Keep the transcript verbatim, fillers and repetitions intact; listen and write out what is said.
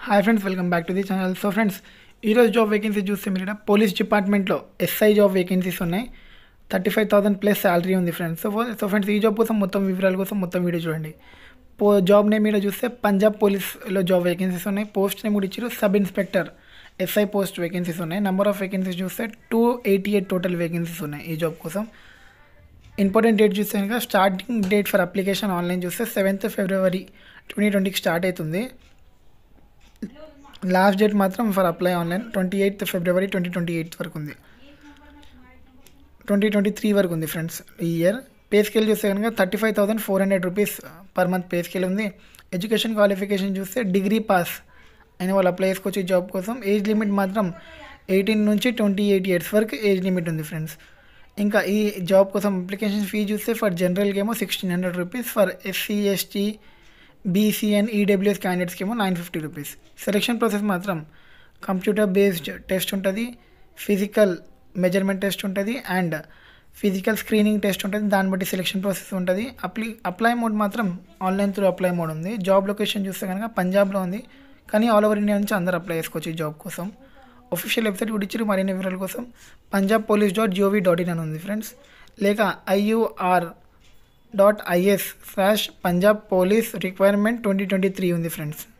Hi friends, welcome back to the channel. So friends, ఈరోజు job vacancy చూస్తే మీరు ఇక్కడ పోలీస్ డిపార్ట్మెంట్లో ఎస్ఐ జాబ్ వేకెన్సీస్ ఉన్నాయి. Thirty five thousand plus salary ఉంది ఫ్రెండ్స్. సో సో ఫ్రెండ్స్, ఈ జాబ్ కోసం మొత్తం వివరాల కోసం మొత్తం వీడియో చూడండి. పో జాబ్ నేమ్ మీద చూస్తే పంజాబ్ పోలీస్లో జాబ్ వేకెన్సీస్ ఉన్నాయి. పోస్ట్ నేమ్ కూడా ఇచ్చారు, sub inspector SI post vacancies ఉన్నాయి. నెంబర్ ఆఫ్ వేకెన్సీస్ చూస్తే two eighty eight total vacancies ఉన్నాయి ఈ జాబ్ కోసం. ఇంపార్టెంట్ డేట్ చూస్తే కనుక starting date for application online చూస్తే సెవెంత్ ఫిబ్రవరి ట్వంటీ ట్వంటీకి స్టార్ట్ అవుతుంది. లాస్ట్ డేట్ మాత్రం for apply online twenty eighth February twenty twenty eighth వరకు ఉంది, ట్వంటీ ట్వంటీ త్రీ వరకు ఉంది ఫ్రెండ్స్ ఈ ఇయర్. పే స్కేల్ చూస్తే కనుక thirty five thousand four hundred rupees per month pay scale ఉంది. ఎడ్యుకేషన్ క్వాలిఫికేషన్ చూస్తే డిగ్రీ పాస్ అయిన వాళ్ళు అప్లై చేసుకోవచ్చు ఈ జాబ్ కోసం. ఏజ్ లిమిట్ మాత్రం ఎయిటీన్ నుంచి ట్వంటీ ఎయిట్ ఇయర్స్ వరకు ఏజ్ లిమిట్ ఉంది ఫ్రెండ్స్. ఇంకా ఈ జాబ్ కోసం అప్లికేషన్ ఫీ చూస్తే ఫర్ జనరల్కి ఏమో sixteen hundred rupees, for SC ST BC and EWS క్యాండిడేట్స్కి ఏమో nine fifty rupees. Selection process మాత్రం కంప్యూటర్ బేస్డ్ టెస్ట్ ఉంటుంది, ఫిజికల్ మెజర్మెంట్ టెస్ట్ ఉంటుంది అండ్ ఫిజికల్ స్క్రీనింగ్ టెస్ట్ ఉంటుంది. దాన్ని బట్టి సెలక్షన్ ప్రాసెస్ ఉంటుంది. అప్లై అప్లై మోడ్ మాత్రం ఆన్లైన్ త్రూ అప్లై మోడ్ ఉంది. జాబ్ లొకేషన్ చూస్తే కనుక పంజాబ్లో ఉంది, కానీ ఆల్ ఓవర్ ఇండియా నుంచి అందరూ అప్లై చేసుకోవచ్చు ఈ జాబ్ కోసం. ఒఫిషియల్ వెబ్సైట్ కూడా ఇచ్చారు. మరిన్ని వివరాల కోసం Punjab police dot GOV dot in అని ఉంది ఫ్రెండ్స్, లేక IUR dot IS slash Punjab police requirement twenty twenty three ఉంది ఫ్రెండ్స్.